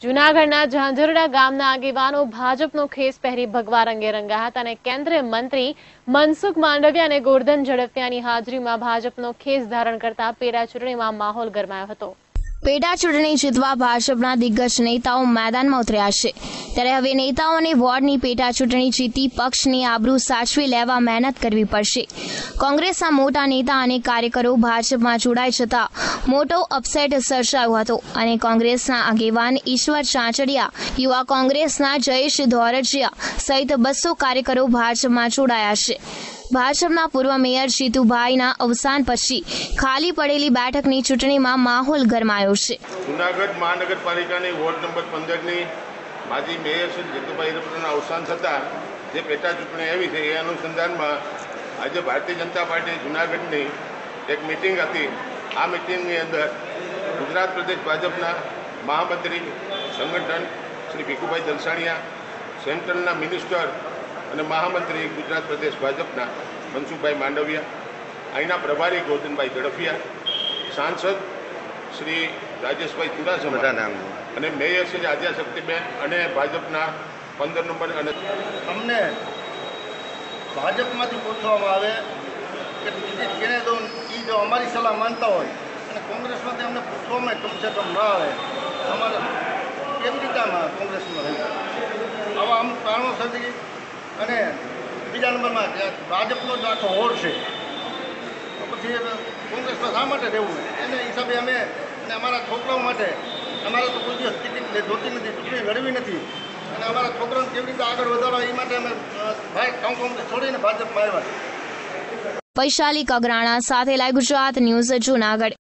જૂનાગઢના ઝાંઝરડા ગામના આગેવાનો ભાજપનો ખેસ પહેરી ભગવા રંગે રંગ્યા હતા અને કેન્દ્રીય મંત્રી મનસુખ માંડવિયા અને ગોરધન ઝડફિયાની હાજરીમાં ભાજપનો ખેસ ધારણ કરતા પેટા ચૂંટણીમાં માહોલ ગરમાયો હતો। પેટા ચૂંટણી જીતવા ભાજપના દિગ્ગજ નેતાઓ મેદાનમાં ઉતર્યા છે, ત્યારે હવે નેતાઓને વોર્ડની પેટા ચૂંટણી જીતી પક્ષની આબરૂ સાચવી લેવા મહેનત કરવી પડશે। કોંગ્રેસના મોટા નેતા અને કાર્યકરો ભાજપમાં જોડાઈ જતા મોટો અપસેટ સર્જાયો હતો અને કોંગ્રેસના આગેવાન ઈશ્વર ચાંચડિયા, યુવા કોંગ્રેસના જયેશ ધોરજીયા સહિત 200 કાર્યકરો ભાજપમાં જોડાયા છે। ભાજપના પૂર્વ મેયર જીતુભાઈના અવસાન પછી ખાલી પડેલી બેઠકની ચૂંટણીમાં માહોલ ગરમાયો છે। જૂનાગઢ મહાનગરપાલિકાની વોર્ડ નંબર 15ની માજી મેયર શ્રી જીતુભાઈ રપરાના અવસાન થતાં જે પેટા ચૂંટણી આવી છે એ અનુસંધાનમાં આજે ભારતીય જનતા પાર્ટી જૂનાગઢની એક મિટિંગ હતી। આ મિટિંગની અંદર ગુજરાત પ્રદેશ ભાજપના મહામંત્રી સંગઠન શ્રી ભીખુભાઈ દલસાણિયા, સેન્ટ્રલના મિનિસ્ટર અને મહામંત્રી ગુજરાત પ્રદેશ ભાજપના મનસુખભાઈ માંડવિયા, અહીંના પ્રભારી ગોરધનભાઈ ઝડફિયા, સાંસદ શ્રી રાજેશભાઈ ચુડાસમા અને મેયર શ્રી આદ્યાશક્તિબેન અને ભાજપના 15 નંબર અને અમને ભાજપમાંથી પૂછવામાં આવે કે ટિકિટ કેને દો, એ જો અમારી સલાહ માનતા હોય અને કોંગ્રેસમાંથી અમને પૂછવામાં કમસે કમ ના આવે, અમારે કેમ રીતે કોંગ્રેસમાં રહે આવા અમુક કારણોસરથી અને બીજા નંબરમાં ભાજપનો જ આખો હોડ છે, તો પછી કોંગ્રેસમાં શા માટે રહેવું? એને હિસાબે અમે અને અમારા છોકરાઓ માટે અમારે તો કોઈ દિવસ ટિકિટ જોતી નથી, ચૂંટણી લડવી નથી અને અમારા છોકરાઓને કેવી રીતે આગળ વધારવા એ માટે અમે કોંગ્રેસ છોડીને ભાજપમાં આવ્યા। વૈશાલી કગરાણા સાથે લાઈવ ગુજરાત ન્યૂઝ જૂનાગઢ।